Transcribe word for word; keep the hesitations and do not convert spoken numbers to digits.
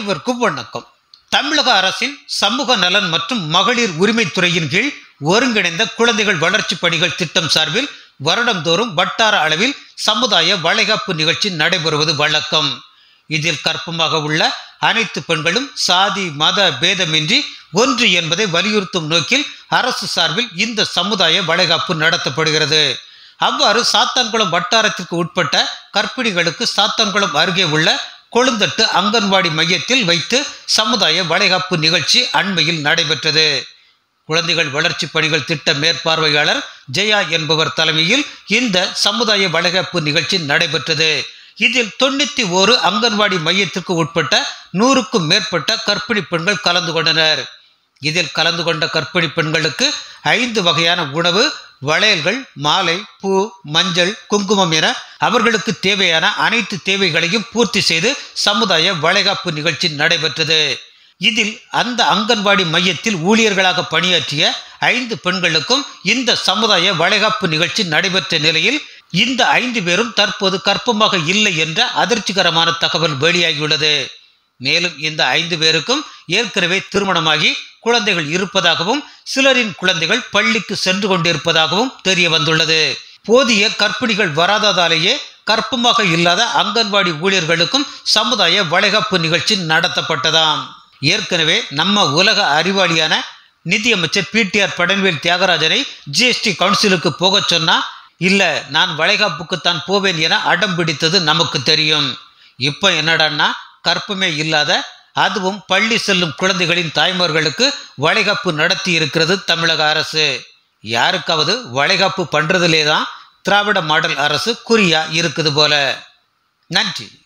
அனைவருக்கும் வணக்கம். தமிழக அரசின் சமூக நலன் மற்றும் மகளிர் உரிமைத்துறையின் கீழ் ஒருங்கிணைந்த குழந்தைகள் வளர்ச்சி பணிகள் திட்டம் சார்பில் வருடந்தோறும் வட்டார அளவில் சமுதாய வளைகாப்பு நிகழ்ச்சி நடைபெறுவது வழக்கம். இதில் கற்பமாக உள்ள அனைத்து பெண்களும் சாதி மத பேதமின்றி ஒன்று என்பதை வலியுறுத்தும் நோக்கில் அரசு சார்பில் இந்த சமுதாய வளைகாப்பு நடத்தப்படுகிறது. அவ்வாறு சாத்தான்குளம் வட்டாரத்திற்கு உட்பட்ட கர்ப்பிணிகளுக்கு சாத்தான்குளம் அருகே உள்ள கொழுந்தட்டு அங்கன்வாடி மையத்தில் வைத்து சமுதாய வளைகாப்பு நிகழ்ச்சி அண்மையில் நடைபெற்றது. குழந்தைகள் வளர்ச்சி பணிகள் திட்ட மேற்பார்வையாளர் ஜெயா என்பவர் தலைமையில் இந்த சமுதாய வளைகாப்பு நிகழ்ச்சி நடைபெற்றது. இதில் தொண்ணூத்தி ஓரு அங்கன்வாடி மையத்திற்கு உட்பட்ட நூறுக்கும் மேற்பட்ட கர்ப்பிணி பெண்கள் கலந்து கொண்டனர். இதில் கலந்து கொண்ட கர்ப்பிணி பெண்களுக்கு ஐந்து வகையான உணவு, வளையல்கள், மாலை, பூ, மஞ்சள், குங்குமம் என அவர்களுக்கு தேவையான அனைத்து தேவைகளையும் பூர்த்தி செய்து சமுதாய வளைகாப்பு நிகழ்ச்சி நடைபெற்றது. இதில் அந்த அங்கன்வாடி மையத்தில் ஊழியர்களாக பணியாற்றிய ஐந்து பெண்களுக்கும் இந்த சமுதாய வளைகாப்பு நிகழ்ச்சி நடைபெற்ற நிலையில் இந்த ஐந்து பேரும் தற்போது கர்ப்பமாக இல்லை என்ற அதிர்ச்சிகரமான தகவல் வெளியாகியுள்ளது. மேலும் இந்த ஐந்து பேருக்கும் ஏற்கனவே திருமணமாகி குழந்தைகள் இருப்பதாகவும் சிலரின் குழந்தைகள் பள்ளிக்கு சென்று கொண்டிருப்பதாகவும் தெரிய வந்துள்ளது. போதிய கர்ப்பிணிகள் வராததாலேயே கர்ப்பமாக இல்லாத அங்கன்வாடி ஊழியர்களுக்கும் சமுதாய வளைகாப்பு நிகழ்ச்சி நடத்தப்பட்டதாம். ஏற்கனவே நம்ம உலக அறிவாளியான நிதியமைச்சர் பிடிஆர் பழனிவேல் தியாகராஜனை ஜிஎஸ்டி கவுன்சிலுக்கு போக சொன்னா இல்ல நான் வளைகாப்புக்குத்தான் போவேன் என அடம் பிடித்தது நமக்கு தெரியும். இப்போ என்னடான்னா கற்பமே இல்லாத அதுவும் பள்ளி செல்லும் குழந்தைகளின் தாய்மார்களுக்கு வளைகாப்பு நடத்தி இருக்கிறது தமிழக அரசு. யாருக்காவது வளைகாப்பு பண்றதுலே தான் திராவிட மாடல் அரசு குறியா இருக்குது போல. நன்றி.